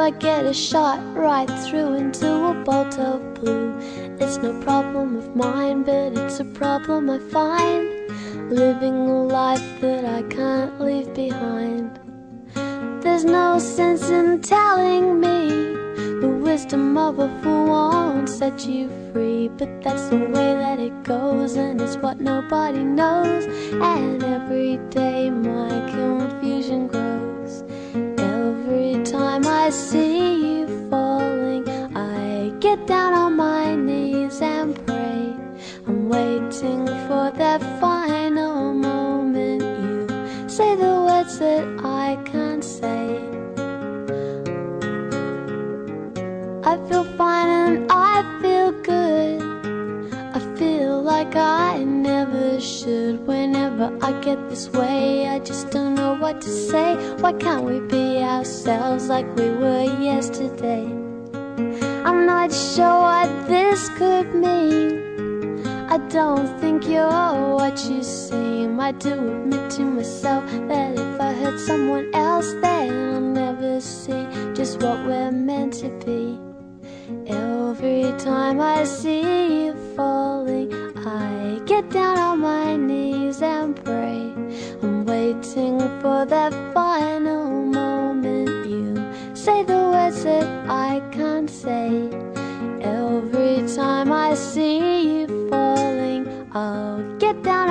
I get a shot right through into a bolt of blue. It's no problem of mine, but it's a problem I find, living a life that I can't leave behind. There's no sense in telling me the wisdom of a fool won't set you free, but that's the way that it goes, and it's what nobody knows. And every day my confusion grows. Every time I see you falling, I get down on my knees and pray. I'm waiting for that final moment you say the words that I can't say. I feel fine and I feel good. I feel like I never should. Whenever I get this way, I just don't know what to say. Why can't we be ourselves like we were yesterday? I'm not sure what this could mean. I don't think you're what you seem. I do admit to myself that if I hurt someone else, then I'll never see just what we're meant to be. Every time I see you falling, I get down on my knees and pray. I'm waiting for that final moment you say the words that I can't say. Every time I see you falling, I'll get down